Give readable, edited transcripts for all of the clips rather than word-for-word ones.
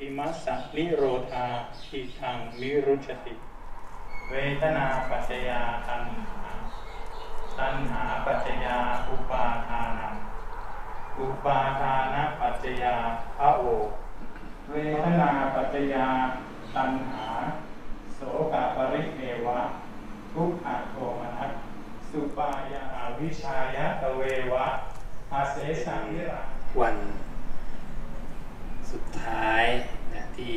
อิมัสสะนิโรธาอิทังวิรุชติเวทนาปัจจยาตัณหาปัจจยาอุปาทานังอุปาทานะปัจจยาภโวเวทนาปัจจยาตัณหาโสกปริเทวะทุกขโทมนัสสุปายาวิชายะตเววะอาเสสังนิรันดร์วันสุดท้ายนะที่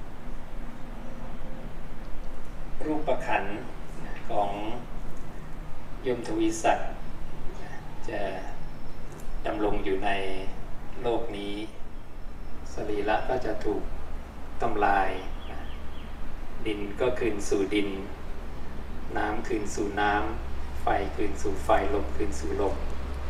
รูปขันธ์ของยมทวีศักดิ์จะดำรงอยู่ในโลกนี้สรีระก็จะถูกทำลายดินก็คืนสู่ดินน้ำคืนสู่น้ำไฟคืนสู่ไฟลมคืนสู่ลม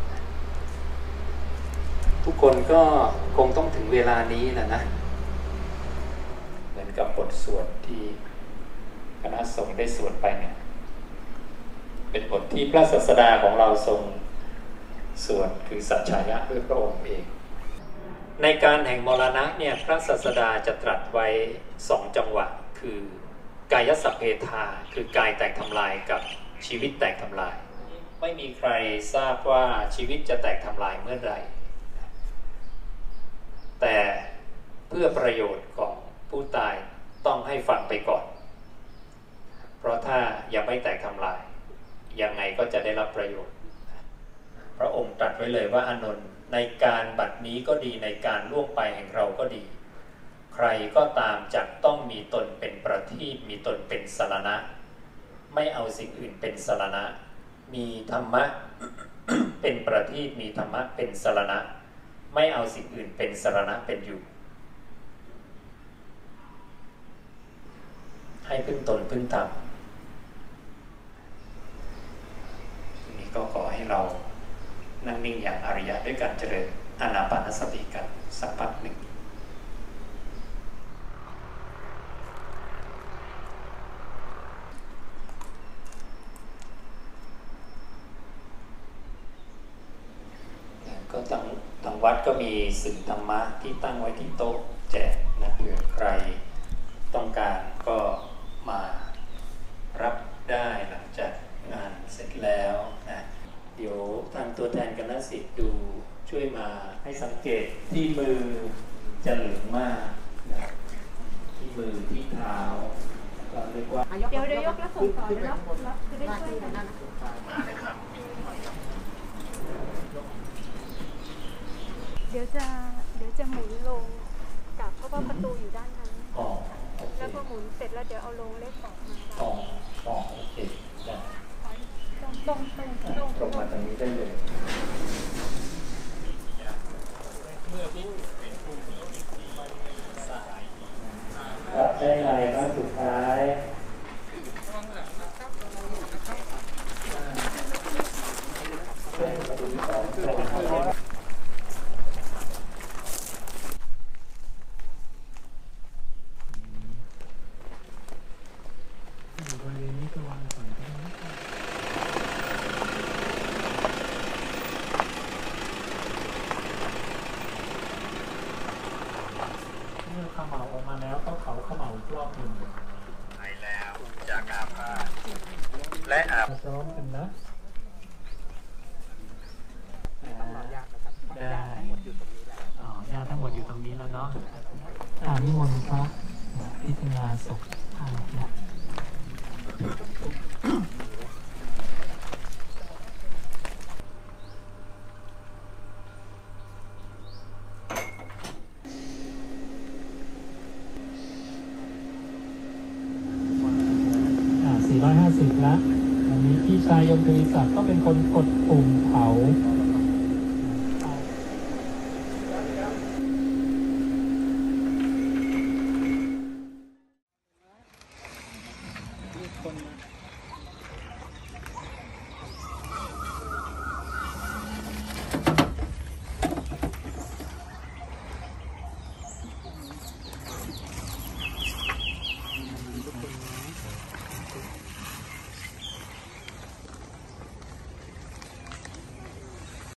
ทุกคนก็คงต้องถึงเวลานี้แหละนะเหมือนกับบทสวดที่คณะสงฆ์ได้สวดไปเนี่ยเป็นบทที่พระศาสดาของเราทรงสวดคือสัจฉายะด้วยพระองค์เองในการแห่งมรณะเนี่ยพระศาสดาจะตรัสไว้2จังหวะคือกายสัพเพทาคือกายแตกทำลายกับชีวิตแตกทำลายไม่มีใครทราบว่าชีวิตจะแตกทำลายเมื่อไหร่แต่เพื่อประโยชน์ของผู้ตายต้องให้ฟังไปก่อนเพราะถ้ายังไม่แตกทำลายยังไงก็จะได้รับประโยชน์พระองค์ตรัสไว้เลยว่าอานนท์ในการบัดนี้ก็ดีในการล่วงไปแห่งเราก็ดีใครก็ตามจักต้องมีตนเป็นประทีปมีตนเป็นสรณะไม่เอาสิ่งอื่นเป็นสรณะมีธรรมะ เป็นประทีปมีธรรมะเป็นสรณะไม่เอาสิ่งอื่นเป็นสรณะเป็นอยู่ให้พึ่งตนพึ่งธรรมทีนี้ก็ขอให้เรานั่งนิ่งอย่างอริยะด้วยการเจริญอานาปานสติกันสักพักหนึ่งก็ทางวัดก็มีสื่อธรรมะที่ตั้งไว้ที่โต๊ะแจกนะเผื่อใครต้องการก็มารับได้หลังจากงานเสร็จแล้วนะเดี๋ยวทางตัวแทนคณะศิษย์ดูช่วยมาให้สังเกตที่มือจะเหลืองมากนะที่มือที่เท้าก็เรียกว่าเดี๋ยวยกแล้วส่งต่อแล้วจะได้ช่วยกันนะเดี๋ยวจะหมุนลงกับเพราะว่าประตูอยู่ด้านนั้นแล้วพอหมุนเสร็จแล้วเดี๋ยวเอาลงเล็กออกมาโอเคได้ตรงมาตรงนี้ได้เลยได้ไงบ้างสุดท้ายขมเหลาออกมาแล้วก็เขาขมเหลาอีกรอบหนึ่งไปแล้วจากอาบและอาบซ้อมกันนะได้ญาติทั้งหมดอยู่ตรงนี้แล้วเนาะนิมนต์พระพิจารณาศพท่านนะ450แล้วอันนี้พี่ชายยมทวีศักดิ์ก็เป็นคนกดปุ่ม